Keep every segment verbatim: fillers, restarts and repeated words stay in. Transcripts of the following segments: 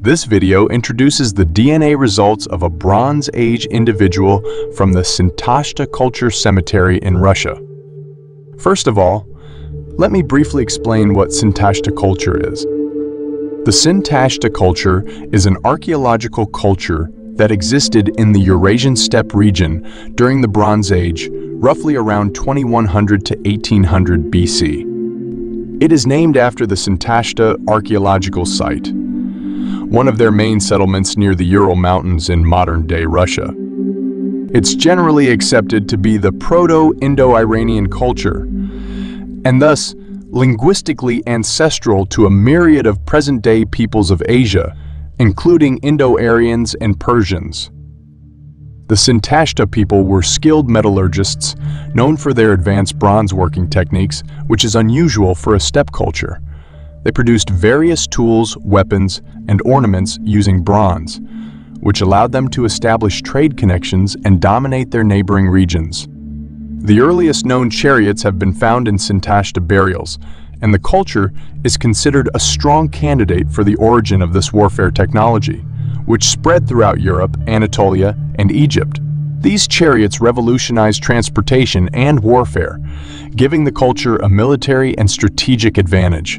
This video introduces the D N A results of a Bronze Age individual from the Sintashta culture cemetery in Russia. First of all, let me briefly explain what Sintashta culture is. The Sintashta culture is an archaeological culture that existed in the Eurasian steppe region during the Bronze Age, roughly around twenty-one hundred to eighteen hundred B C. It is named after the Sintashta archaeological site, one of their main settlements near the Ural Mountains in modern-day Russia. It's generally accepted to be the Proto-Indo-Iranian culture, and thus linguistically ancestral to a myriad of present-day peoples of Asia, including Indo-Aryans and Persians. The Sintashta people were skilled metallurgists, known for their advanced bronze working techniques, which is unusual for a steppe culture. They produced various tools, weapons, and ornaments using bronze, which allowed them to establish trade connections and dominate their neighboring regions. The earliest known chariots have been found in Sintashta burials, and the culture is considered a strong candidate for the origin of this warfare technology, which spread throughout Europe, Anatolia, and Egypt. These chariots revolutionized transportation and warfare, giving the culture a military and strategic advantage.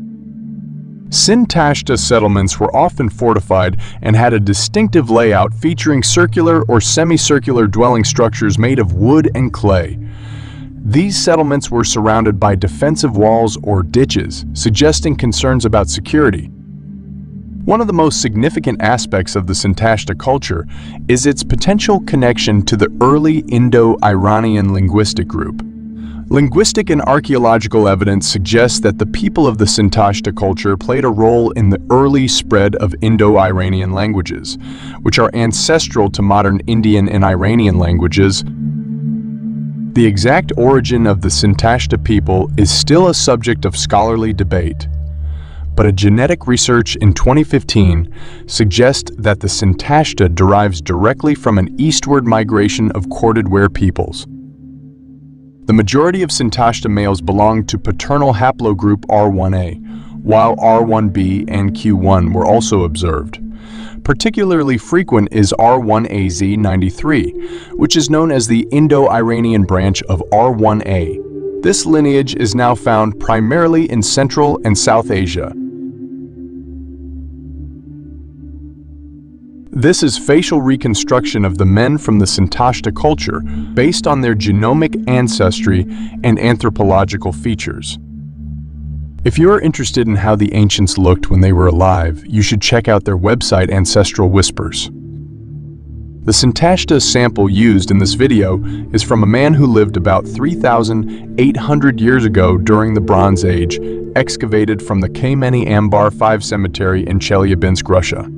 Sintashta settlements were often fortified and had a distinctive layout featuring circular or semicircular dwelling structures made of wood and clay. These settlements were surrounded by defensive walls or ditches, suggesting concerns about security. One of the most significant aspects of the Sintashta culture is its potential connection to the early Indo-Iranian linguistic group. Linguistic and archaeological evidence suggests that the people of the Sintashta culture played a role in the early spread of Indo-Iranian languages, which are ancestral to modern Indian and Iranian languages. The exact origin of the Sintashta people is still a subject of scholarly debate, but a genetic research in twenty fifteen suggests that the Sintashta derives directly from an eastward migration of corded ware peoples. The majority of Sintashta males belong to paternal haplogroup R one A, while R one B and Q one were also observed. Particularly frequent is R one A Z ninety-three, which is known as the Indo-Iranian branch of R one A. This lineage is now found primarily in Central and South Asia. This is facial reconstruction of the men from the Sintashta culture based on their genomic ancestry and anthropological features. If you are interested in how the ancients looked when they were alive, you should check out their website Ancestral Whispers. The Sintashta sample used in this video is from a man who lived about three thousand eight hundred years ago during the Bronze Age, excavated from the Kameny Ambar five cemetery in Chelyabinsk, Russia.